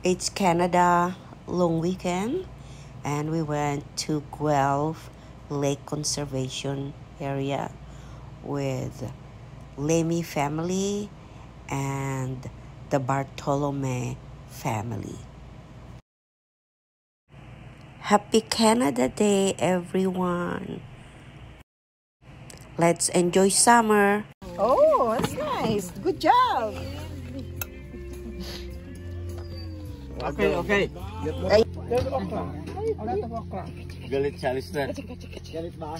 It's Canada long weekend, and we went to Guelph Lake Conservation Area with Lemmy family and the Bartolome family. Happy Canada Day, everyone! Let's enjoy summer. Oh, that's nice. Good job. Okay. Galit si Alistair. Galit ba?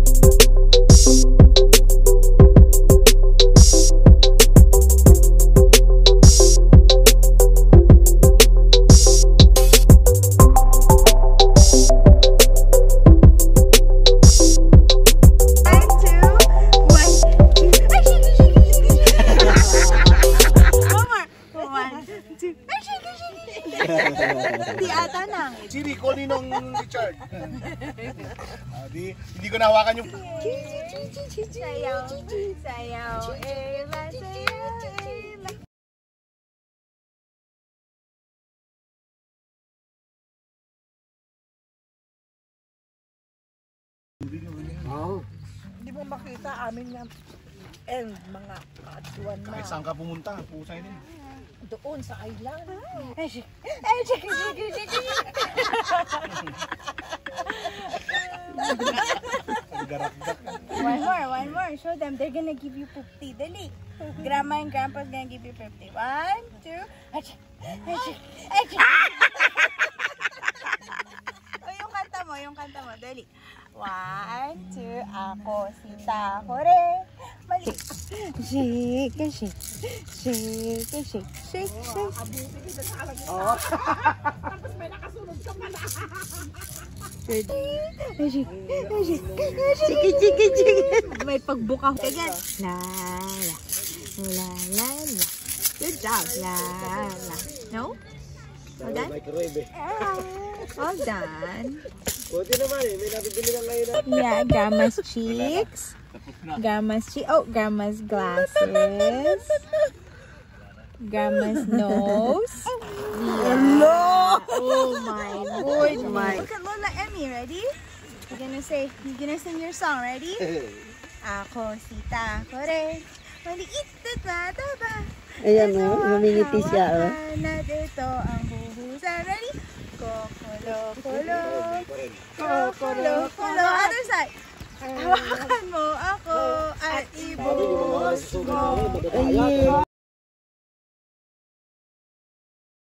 Di ata na. Siri, call ninong Richard. Hindi ko nahawakan yung... Sayaw, sayaw, Ella, sayaw, Ella. Hindi mo makita amin nga and mga kaatuan na. Kahit saan ka pumunta, pusay din. Doon sa island. One more. Show them. They're gonna give you 50. Dali. Grandma and Grandpa's gonna give you 50. 1, 2. Oh, yung kanta mo. Dali. 1, 2. Ako, sita, hore. Mali. Shake. Oh. Tapos may nakasunod ka pala. Shake. May pagbuka. Again. La. Good job. La. No? All done? All done. Buti naman eh, may nabibili ka ngayon. Yeah, Grandma's cheeks. Grandma's glasses. Grandma's nose. Hello! Oh my Lord. Look at Lola Emmy, ready? You're gonna sing your song, ready? Ako, sita, kore. Maliit na taba. Ayan o, namingiti siya o. Na dito ang huhusan. Ready? Kokolo. Other side. Hawakan mo ako at ibuhos mo.